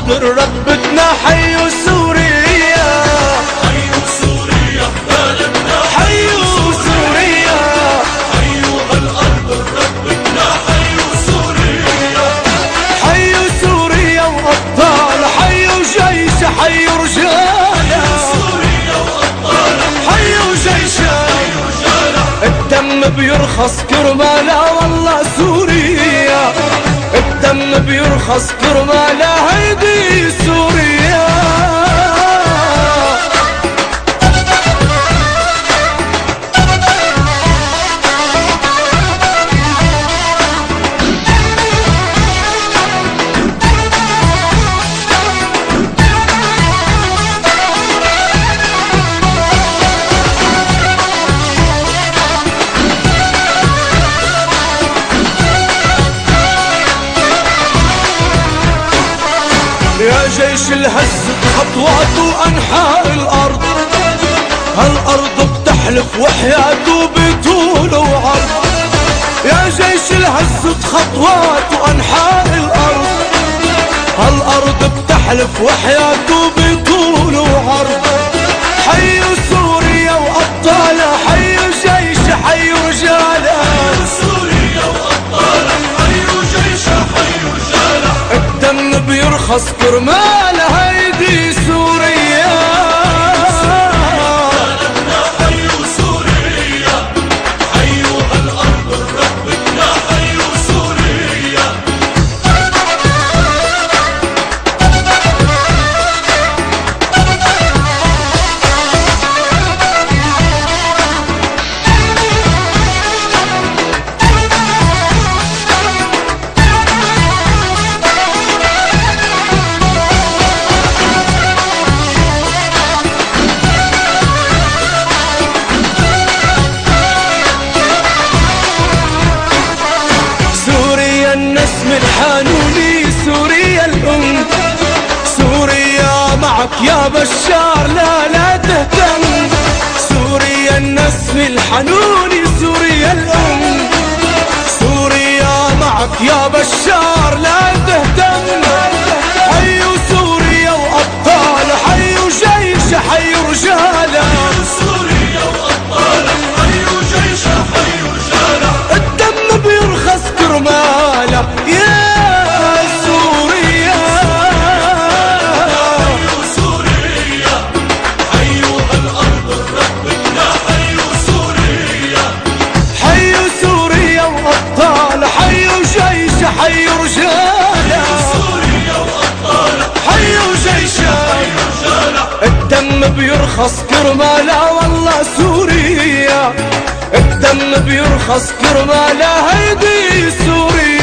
هالأرض ربتنا حيوا سوريا، حيوا سوريا بلدنا، حيوا سوريا، حيوا هالأرض ربتنا، حيوا سوريا، حيوا سوريا وأبطال، حيوا جيش، حيوا رجالة، سوريا وأبطالها، حيوا جيشها، حيوا رجالها، الدم بيرخص كرمالها والله سوريا، الدم بيرخص كرمالها هيدي سوريا. يا جيش الهز بخطواته أنحاء الأرض، هالأرض بتحلف وحياته بطول وعرض، يا جيش الهز بخطواته أنحاء الأرض، هالأرض بتحلف وحياته بطول وعرض، حيوا سوريا وأبطالها، حيوا جيش، حيوا رجالها، سوريا وأبطالها، حيوا جيشها، حيوا رجالها، الدم بيرخص كرمالها هيدي سوريا. بلدنا حيوا سوريا، حيوا هالأرض ربتنا، حيوا سوريا. النسم الحانوني، سوريا الأم، سوريا معك يا بشار، لا تهتم، سوريا النسم الحانوني، سوريا الأم، سوريا معك يا بشار، لا تهتم، حيوا سوريا وأبطال، حيوا جيش، حيوا رجالة، سوريا وأبطالها، حيوا جيشها، حيوا رجالها، الدم بيرخص كرمالها يا سوريا. حيوا سوريا، حيوا هالأرض ربتنا، حيوا سوريا، حيوا سوريا وأبطال، حيوا جيش، حيوا رجالة، سوريا وأبطالها، حيوا جيشها، حيوا رجالها، الدم بيرخص كرمالها والله سوريا، الدم بيرخص كرمالها هيدي سوريا.